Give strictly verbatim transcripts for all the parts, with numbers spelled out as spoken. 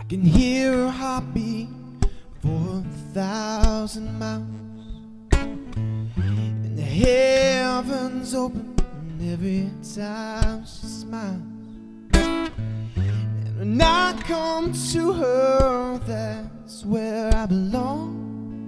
can hear her heartbeat for a thousand miles, and the heavens open every time she smiles. And when I come to her, that's where I belong.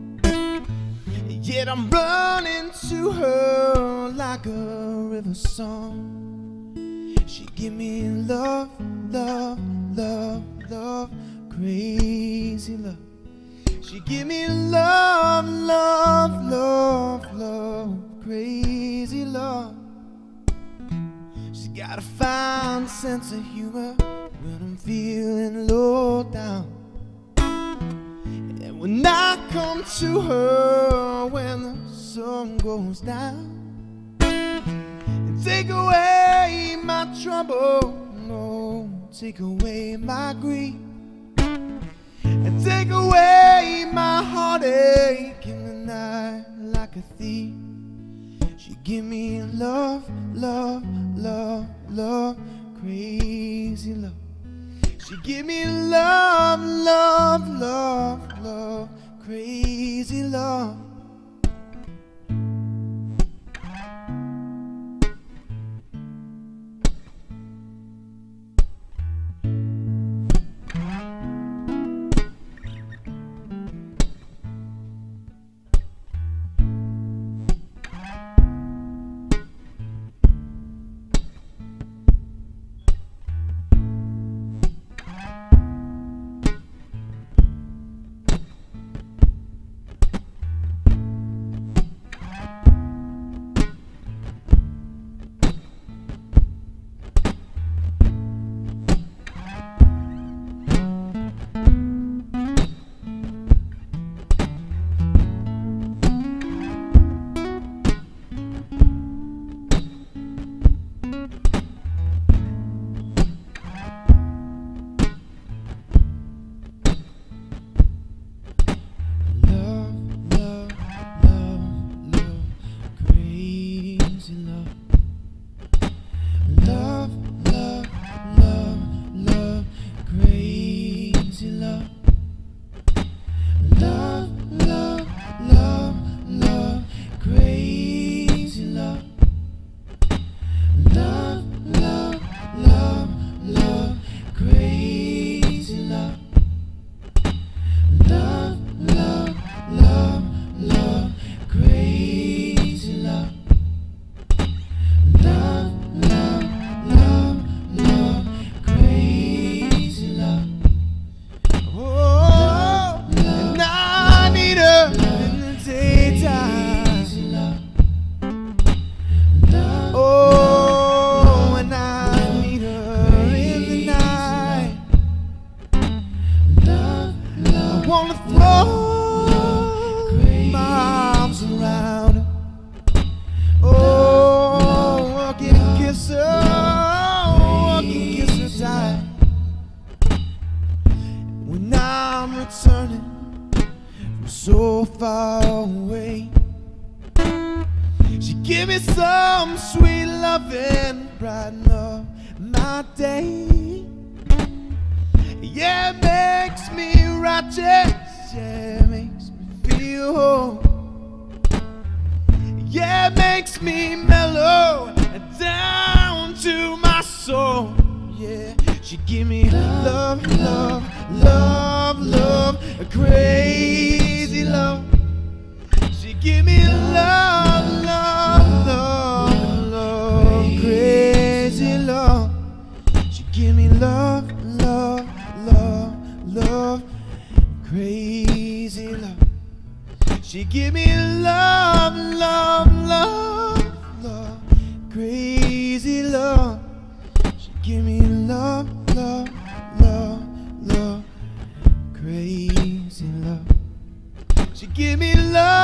Yet I'm running to her like a river song. She give me love, love, love, love, crazy love. She give me love, love, love, love, crazy love. She's got a fine sense of humor when I'm feeling low down. And when I come to her when the sun goes down, and take away my trouble, no, take away my grief, and take away my heartache in the night like a thief. She give me love, love, love, love, crazy love. She give me love, love, love, love, crazy love. So far away, she give me some sweet loving, brighten up my day. Yeah, it makes me righteous, yeah, it makes me feel whole. Yeah, it makes me mellow down to my soul. Yeah, she give me love, love, love, love, a crazy love. She give me love, love, love, love, crazy love. She give me love, love, love, love, crazy love. She give me love, love, love, love, crazy love. She give me love, love, love, love, crazy love. She give me love.